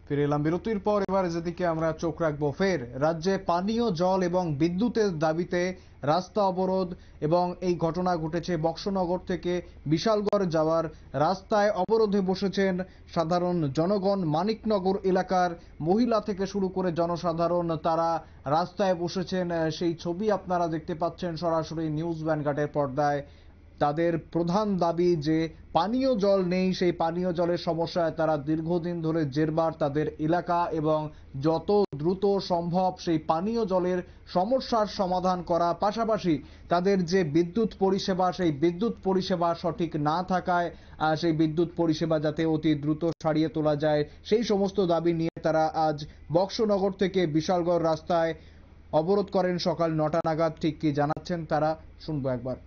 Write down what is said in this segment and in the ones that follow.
ফিরে এলাম বিরতির পর। এবার যেদিকে আমরা চোখ রাখবো, ফের রাজ্যে পানীয় জল এবং বিদ্যুতের দাবিতে রাস্তা অবরোধ। এবং এই ঘটনা ঘটেছে বক্সনগর থেকে বিশালগড় যাওয়ার রাস্তায় অবরোধে বসেছেন সাধারণ জনগণ। মানিকনগর এলাকার মহিলা থেকে শুরু করে জনসাধারণ তারা রাস্তায় বসেছেন। সেই ছবি আপনারা দেখতে পাচ্ছেন সরাসরি নিউজ ভ্যানগার্ডের পর্দায়। তাদের প্রধান দাবি যে পানীয় জল নেই, সেই পানীয় জলের সমস্যায় তারা দীর্ঘদিন ধরে জেরবার। তাদের এলাকা এবং যত দ্রুত সম্ভব সেই পানীয় জলের সমস্যার সমাধান করা, পাশাপাশি তাদের যে বিদ্যুৎ পরিষেবা, সেই বিদ্যুৎ পরিষেবা সঠিক না থাকায় সেই বিদ্যুৎ পরিষেবা যাতে অতি দ্রুত সারিয়ে তোলা যায়, সেই সমস্ত দাবি নিয়ে তারা আজ বক্সনগর থেকে বিশালগড় রাস্তায় অবরোধ করেন সকাল 9টা নাগাদ। ঠিক কি জানাচ্ছেন তারা, শুনবো একবার।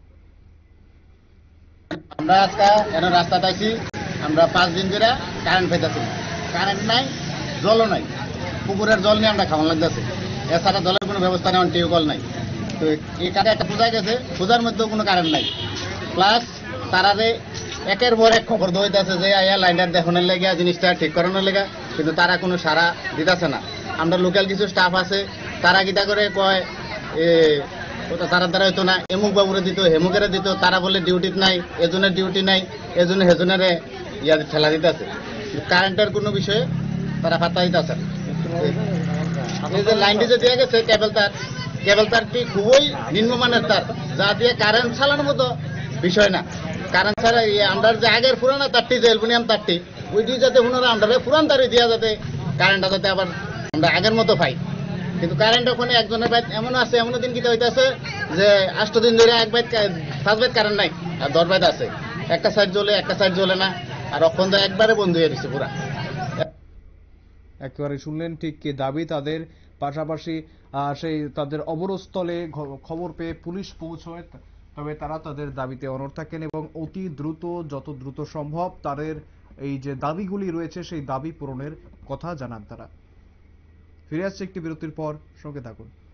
আমরা আজকে রাস্তাতে আছি, আমরা 5 দিন ধরে কারেন্ট পাইতেছি, কারেন্ট নাই, জলও নাই, পুকুরের জল নিয়ে আমরা খাওয়ান লাগতেছে। এছাড়া জলের কোনো ব্যবস্থা নেই, টিউবওয়েল নাই। তো এই কাজে একটা পূজা গেছে, পূজার মধ্যেও কোনো কারেন্ট নাই। প্লাস তারা যে একের পর এক খবর দইতেছে যে লাইনটা দেখানোর লেগে, জিনিসটা ঠিক করানোর লেগে, কিন্তু তারা কোনো সাড়া দিতেছে না। আমরা লোকাল কিছু স্টাফ আছে, তারা কিটা করে কয় তারা দ্বারা হইতো না, এমুক বাবুরে দিত, হেমুকেরে দিত, তারা বলে ডিউটি নাই, এজনের ডিউটি নাই, এজনে হেজনের ঠেলা দিতেছে। কারেন্টের কোনো বিষয়ে তারা ফাত্তা দিতেছে। এই যে লাইনটি যে দিয়ে গেছে কেবল তারটি খুবই নিম্নমানের তার, যা দিয়ে কারেন্ট চালানোর মতো বিষয় না। কারেন্ট ছাড়া আমরা যে আগের পুরানো তারটি যে অ্যালুমিনিয়াম তারটি, ওইটি যাতে ওনারা আমরা পুরান তারি দিয়া যাতে কারেন্টটা যাতে আবার আমরা আগের মতো পাই। কিন্তু কারেন্ট ওখানে একজনের বাইক এমন আছে, এমন দিন কিটা হইতেছে যে 8 দিন ধরে 5 বাইক কারেন্ট নাই, আর 10 বাইক আছে, একটা সাইড জ্বলে একটা সাইড জ্বলে না, আর অখন তো একবারে বন্ধ হয়ে গেছে পুরা। একেবারে শুনলেন ঠিক কি দাবি তাদের। পাশাপাশি সেই তাদের অবরোধস্থলে খবর পেয়ে পুলিশ পৌঁছয়, তবে তারা তাদের দাবিতে অনড় থাকেন এবং অতি দ্রুত, যত দ্রুত সম্ভব তাদের এই যে দাবিগুলি রয়েছে সেই দাবি পূরণের কথা জানান তারা। ফিরে আসছে একটি বিরতির পর, সঙ্গে থাকুন।